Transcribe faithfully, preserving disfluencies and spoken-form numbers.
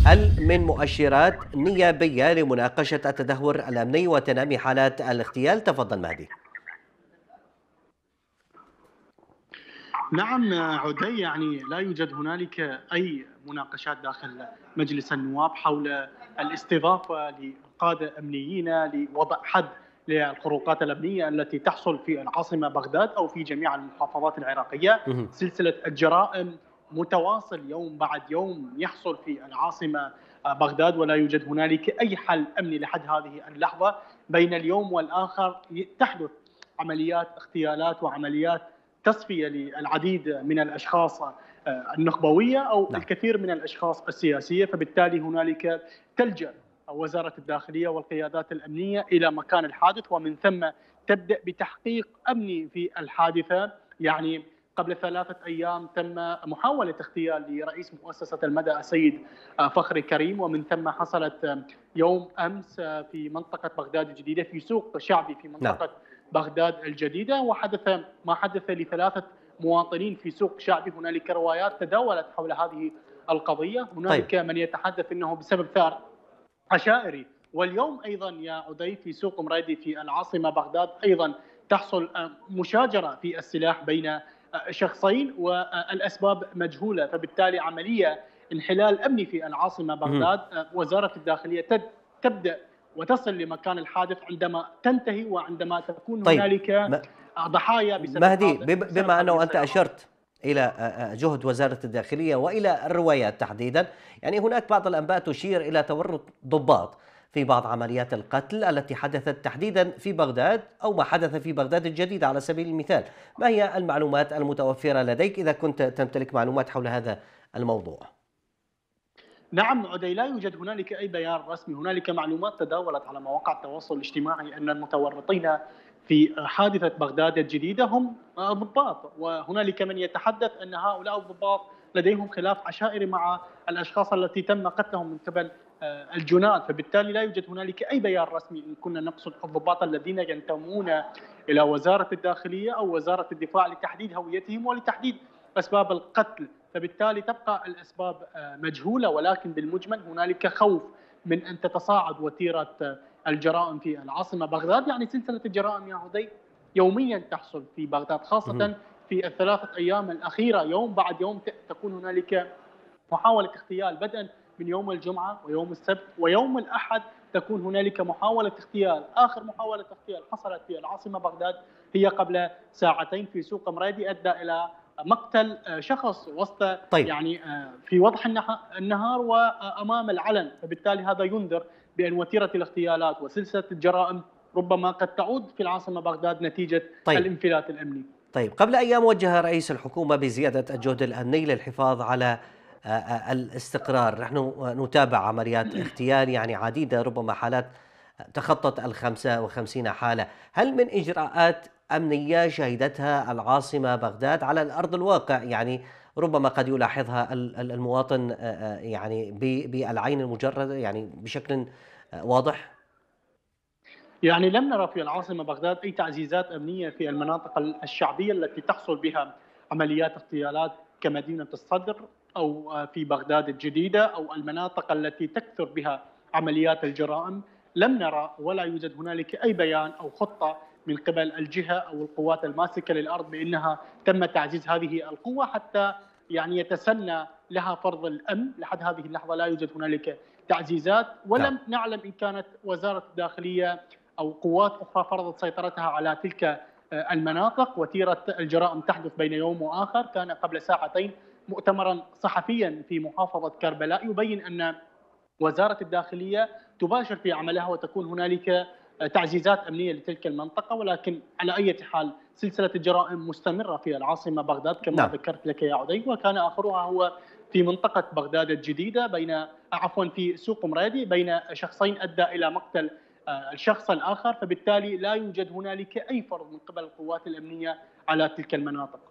هل من مؤشرات نيابية لمناقشة التدهور الأمني وتنامي حالات الاغتيال؟ تفضل مهدي. نعم عدي، يعني لا يوجد هنالك أي مناقشات داخل مجلس النواب حول الاستضافة لقادة أمنيين لوضع حد للخروقات الأمنية التي تحصل في العاصمة بغداد أو في جميع المحافظات العراقية. مهم. سلسلة الجرائم متواصل يوم بعد يوم يحصل في العاصمة بغداد، ولا يوجد هنالك أي حل أمني لحد هذه اللحظة. بين اليوم والآخر تحدث عمليات اغتيالات وعمليات تصفية للعديد من الأشخاص النخبوية أو نعم. الكثير من الأشخاص السياسية، فبالتالي هنالك تلجأ وزارة الداخلية والقيادات الأمنية إلى مكان الحادث، ومن ثم تبدأ بتحقيق أمني في الحادثة. يعني قبل ثلاثة أيام تم محاولة اغتيال لرئيس مؤسسة المدى السيد فخري كريم، ومن ثم حصلت يوم أمس في منطقة بغداد الجديدة في سوق شعبي في نعم. منطقة بغداد الجديدة، وحدث ما حدث لثلاثة مواطنين في سوق شعبي. هنالك روايات تداولت حول هذه القضية، طيب. هنالك من يتحدث أنه بسبب ثار عشائري. واليوم أيضا يا عدي في سوق مريدي في العاصمة بغداد أيضا تحصل مشاجرة في السلاح بين شخصين والأسباب مجهولة، فبالتالي عملية انحلال أمني في العاصمة مهم. بغداد. وزارة الداخلية تبدأ وتصل لمكان الحادث عندما تنتهي وعندما تكون طيب هنالك م- ضحايا بسبب مهدي، هذا بم- بسبب بما هذه أنه أنت السيارات. أشرت إلى جهد وزارة الداخلية وإلى الروايات تحديدا، يعني هناك بعض الأنباء تشير إلى تورط ضباط في بعض عمليات القتل التي حدثت تحديدا في بغداد أو ما حدث في بغداد الجديدة على سبيل المثال. ما هي المعلومات المتوفرة لديك إذا كنت تمتلك معلومات حول هذا الموضوع؟ نعم عدي، لا يوجد هنالك أي بيان رسمي. هنالك معلومات تداولت على مواقع التواصل الاجتماعي أن المتورطين في حادثة بغداد الجديدة هم ضباط، وهنالك من يتحدث أن هؤلاء الضباط لديهم خلاف عشائري مع الأشخاص التي تم قتلهم من قبل الجناد، فبالتالي لا يوجد هنالك أي بيان رسمي إن كنا نقصد الضباط الذين ينتمون إلى وزارة الداخلية أو وزارة الدفاع لتحديد هويتهم ولتحديد أسباب القتل. فبالتالي تبقى الأسباب مجهولة، ولكن بالمجمل هنالك خوف من أن تتصاعد وتيرة الجرائم في العاصمة بغداد. يعني سلسلة الجرائم يا هدي يوميا تحصل في بغداد، مهم. خاصة في الثلاثة أيام الأخيرة يوم بعد يوم تكون هنالك محاولة اغتيال، بدءا من يوم الجمعة ويوم السبت ويوم الأحد تكون هنالك محاولة اغتيال. آخر محاولة اغتيال حصلت في العاصمة بغداد هي قبل ساعتين في سوق مريدي، أدى إلى مقتل شخص وسط طيب. يعني في وضح النهار وأمام العلن، فبالتالي هذا ينذر بأن وتيرة الاغتيالات وسلسلة الجرائم ربما قد تعود في العاصمة بغداد نتيجة طيب. الانفلات الأمني. طيب، قبل أيام وجه رئيس الحكومة بزيادة الجهد الأمني للحفاظ على آه، آه، الاستقرار. نحن نتابع عمليات اغتيال يعني عديدة، ربما حالات تخطت الخمسة وخمسين حالة. هل من إجراءات أمنية شهدتها العاصمة بغداد على الأرض الواقع، يعني ربما قد يلاحظها ال- ال- المواطن آه، آه، يعني ب- بالعين المجردة، يعني بشكل آه، واضح؟ يعني لم نرى في العاصمة بغداد أي تعزيزات أمنية في المناطق الشعبية التي تحصل بها عمليات اغتيالات كمدينة الصدر أو في بغداد الجديدة أو المناطق التي تكثر بها عمليات الجرائم. لم نرى ولا يوجد هنالك أي بيان أو خطة من قبل الجهة أو القوات الماسكة للأرض بأنها تم تعزيز هذه القوة حتى يعني يتسنى لها فرض الأمن. لحد هذه اللحظة لا يوجد هنالك تعزيزات، نعم. ولم نعلم إن كانت وزارة الداخلية أو قوات أخرى فرضت سيطرتها على تلك المناطق. وتيرة الجرائم تحدث بين يوم وآخر. كان قبل ساعتين مؤتمرا صحفيا في محافظة كربلاء يبين أن وزارة الداخلية تباشر في عملها وتكون هنالك تعزيزات أمنية لتلك المنطقة، ولكن على أي حال سلسلة الجرائم مستمرة في العاصمة بغداد كما نعم. ذكرت لك يا عدي، وكان آخرها هو في منطقة بغداد الجديدة بين عفوا في سوق مرادي بين شخصين أدى إلى مقتل الشخص الآخر، فبالتالي لا يوجد هنالك أي فرض من قبل القوات الأمنية على تلك المناطق.